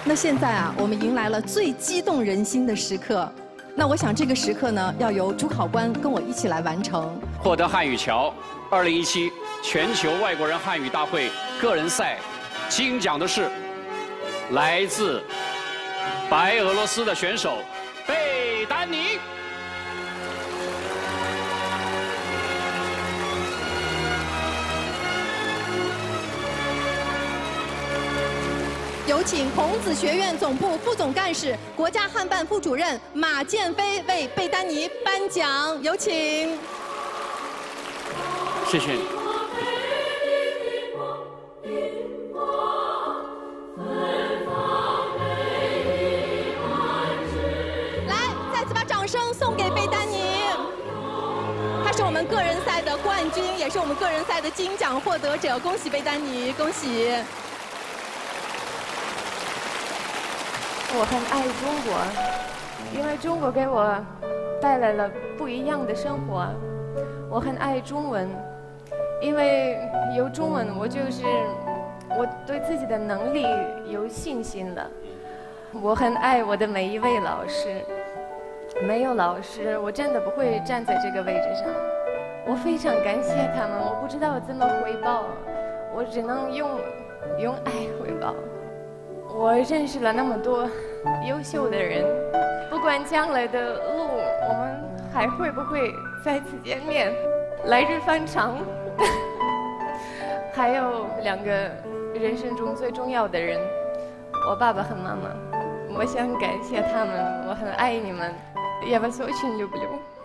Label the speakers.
Speaker 1: 那现在啊，我们迎来了最激动人心的时刻。那我想这个时刻呢，要由主考官跟我一起来完成。
Speaker 2: 获得汉语桥2017全球外国人汉语大会个人赛金奖的是来自白俄罗斯的选手贝丹妮。
Speaker 1: 有请孔子学院总部副总干事、国家汉办副主任马建飞为贝丹妮颁奖，有请。
Speaker 2: 谢谢。
Speaker 1: 来，再次把掌声送给贝丹妮。她是我们个人赛的冠军，也是我们个人赛的金奖获得者，恭喜贝丹妮，恭喜！
Speaker 3: 我很爱中国，因为中国给我带来了不一样的生活。我很爱中文，因为有中文，我对自己的能力有信心了。我很爱我的每一位老师，没有老师，我真的不会站在这个位置上。我非常感谢他们，我不知道怎么回报，我只能用爱回报。我认识了那么多优秀的人，不管将来的路我们还会不会再次见面，来日方长。还有2个人生中最重要的人，我爸爸和妈妈，我想感谢他们，我很爱你们，я вас очень люблю。